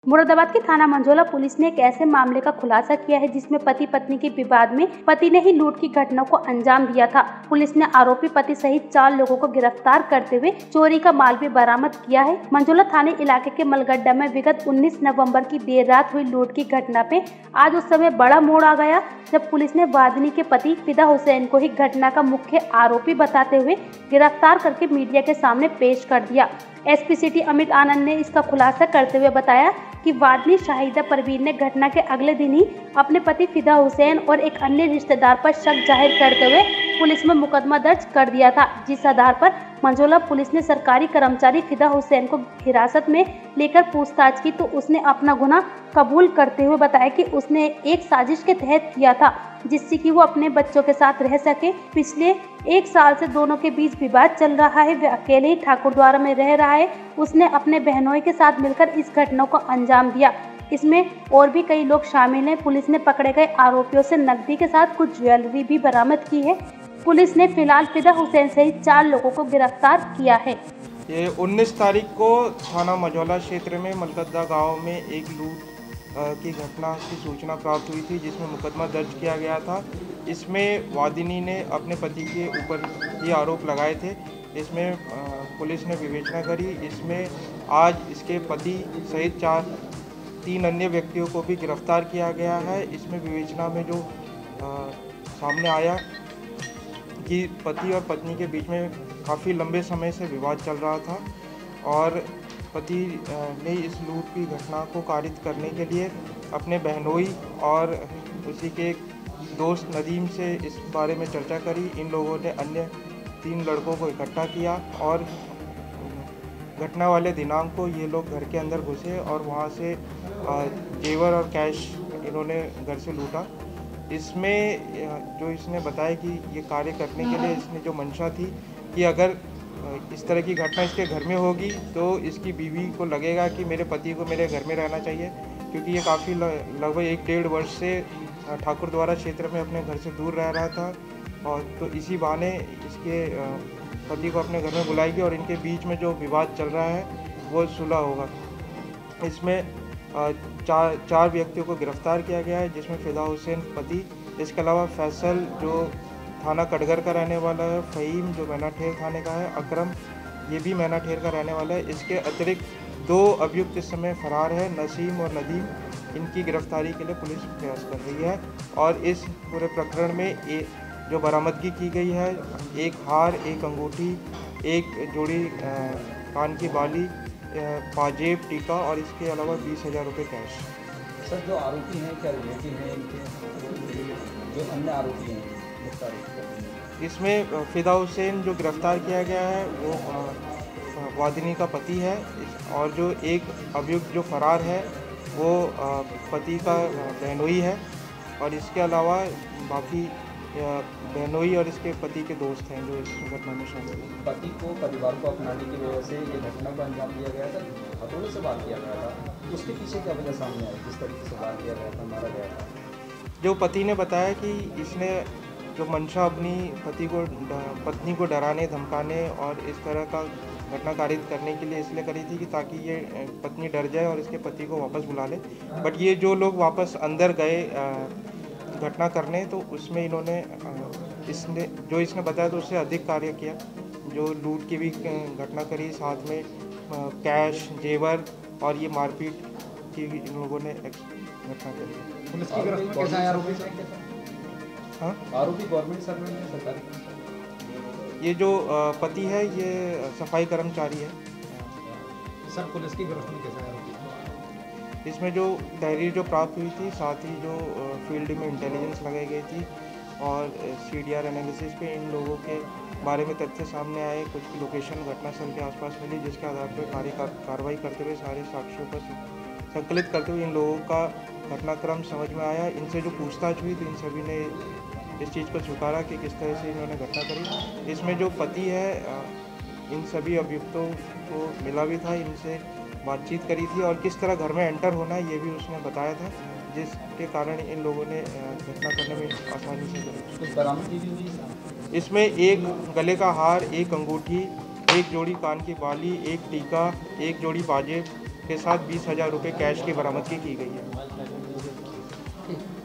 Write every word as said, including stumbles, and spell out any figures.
मुरादाबाद की थाना मंझोला पुलिस ने एक ऐसे मामले का खुलासा किया है जिसमें पति पत्नी के विवाद में पति ने ही लूट की घटना को अंजाम दिया था। पुलिस ने आरोपी पति सहित चार लोगों को गिरफ्तार करते हुए चोरी का माल भी बरामद किया है। मंझोला थाने इलाके के मलगड्डा में विगत उन्नीस नवंबर की देर रात हुई लूट की घटना पे आज उस समय बड़ा मोड़ आ गया जब पुलिस ने वादिनी के पति फिदा हुसैन को ही घटना का मुख्य आरोपी बताते हुए गिरफ्तार करके मीडिया के सामने पेश कर दिया। एसपी सिटी अमित आनंद ने इसका खुलासा करते हुए बताया कि वादिनी शाहिदा परवीन ने घटना के अगले दिन ही अपने पति फिदा हुसैन और एक अन्य रिश्तेदार पर शक जाहिर करते हुए पुलिस में मुकदमा दर्ज कर दिया था, जिस आधार पर मंझोला पुलिस ने सरकारी कर्मचारी फिदा हुसैन को हिरासत में लेकर पूछताछ की तो उसने अपना गुनाह कबूल करते हुए बताया कि उसने एक साजिश के तहत किया था जिससे कि वो अपने बच्चों के साथ रह सके। पिछले एक साल से दोनों के बीच विवाद चल रहा है। वे अकेले ही ठाकुरद्वारा में रह रहा है। उसने अपने बहनोई के साथ मिलकर इस घटना को अंजाम दिया। इसमें और भी कई लोग शामिल हैं। पुलिस ने पकड़े गए आरोपियों से नकदी के साथ कुछ ज्वेलरी भी बरामद की है। पुलिस ने फिलहाल फिदा हुसैन सहित चार लोगों को गिरफ्तार किया है। ये उन्नीस तारीख को थाना मंझोला क्षेत्र में मलगड्डा गांव में एक लूट की घटना की सूचना प्राप्त हुई थी जिसमें मुकदमा दर्ज किया गया था। इसमें वादिनी ने अपने पति के ऊपर ये आरोप लगाए थे। इसमें पुलिस ने विवेचना करी। इसमें आज इसके पति सहित चार तीन अन्य व्यक्तियों को भी गिरफ्तार किया गया है। इसमें विवेचना में जो आ, सामने आया कि पति और पत्नी के बीच में काफ़ी लंबे समय से विवाद चल रहा था और पति ने इस लूट की घटना को कारित करने के लिए अपने बहनोई और उसी के दोस्त नदीम से इस बारे में चर्चा करी। इन लोगों ने अन्य तीन लड़कों को इकट्ठा किया और घटना वाले दिनांक को ये लोग घर के अंदर घुसे और वहाँ से जेवर और कैश इन्होंने घर से लूटा। इसमें जो इसने बताया कि ये कार्य करने के लिए इसने जो मंशा थी कि अगर इस तरह की घटना इसके घर में होगी तो इसकी बीवी को लगेगा कि मेरे पति को मेरे घर में रहना चाहिए, क्योंकि ये काफ़ी लगभग एक डेढ़ वर्ष से ठाकुरद्वारा क्षेत्र में अपने घर से दूर रह रहा था और तो इसी बहाने इसके पति को अपने घर में बुलाएगी और इनके बीच में जो विवाद चल रहा है वो सुलह होगा। इसमें चार चार व्यक्तियों को गिरफ्तार किया गया है जिसमें फिदा हुसैन पति, इसके अलावा फैसल जो थाना कटघर का रहने वाला है, फ़हीम जो मैनाठेर थाने का है, अकरम ये भी मैनाठेर का रहने वाला है। इसके अतिरिक्त दो अभियुक्त इस समय फरार है, नसीम और नदीम। इनकी गिरफ्तारी के लिए पुलिस प्रयास कर रही है और इस पूरे प्रकरण में ए, जो बरामदगी की गई है, एक हार, एक अंगूठी, एक जोड़ी कान की बाली, पाजेब, टीका और इसके अलावा बीस हज़ार रुपये कैश। सर, जो आरोपी हैं क्या रिलेटिव हैं इनके, जो अन्य आरोपी हैं? इसमें फिदा हुसैन जो गिरफ्तार किया गया है वो वादिनी का पति है और जो एक अभियुक्त जो फरार है वो पति का बहनोई है और इसके अलावा बाकी बहनोई और इसके पति के दोस्त हैं जो इस घटना में शामिल हैं। पति को परिवार को अपनाने की वजह से ये घटना को अंजाम दिया गया था। हथौड़े से बात किया गया था, उसके पीछे क्या वजह सामने आई, किस तरीके से बात किया गया था, मारा गया था? जो पति ने बताया कि इसने जो मंशा अपनी पति को पत्नी को डराने धमकाने और इस तरह का घटना कारित करने के लिए इसलिए करी थी कि ताकि ये पत्नी डर जाए और इसके पति को वापस बुला ले। बट ये जो लोग वापस अंदर गए घटना करने तो उसमें इन्होंने इसने जो इसने बताया तो उससे अधिक कार्य किया, जो लूट की भी घटना करी, साथ में कैश, जेवर और ये मारपीट की इन लोगों ने घटना करी। पुलिस की गिरफ्तारी कैसा है आरोपी? हाँ, आरोपी गवर्नमेंट सर्वेंट है, सरकारी? ये जो पति है ये सफाई कर्मचारी है। सर, पुलिस की गिरफ्तारी कैसा है आरोपी? इसमें जो तहरीर जो प्राप्त हुई थी, साथ ही जो फील्ड में इंटेलिजेंस लगाई गई थी और सी डी आर एनालिसिस पे इन लोगों के बारे में तथ्य सामने आए, कुछ लोकेशन घटनास्थल के आसपास मिली, जिसके आधार पर कार्य कार्रवाई करते हुए सारे साक्ष्यों को संकलित करते हुए इन लोगों का घटनाक्रम समझ में आया। इनसे जो पूछताछ हुई तो इन सभी ने इस चीज़ को स्वीकारा कि किस तरह से इन्होंने घटना करी। इसमें जो पति है इन सभी अभियुक्तों को मिला भी था, इनसे बातचीत करी थी और किस तरह घर में एंटर होना है ये भी उसने बताया था, जिसके कारण इन लोगों ने घटना करने में आसानी से करी। कुछ बरामदगी भी हुई इसमें एक गले का हार, एक अंगूठी, एक जोड़ी कान की बाली, एक टीका, एक जोड़ी पाजेब, के साथ बीस हजार रुपये कैश की बरामदगी की गई है।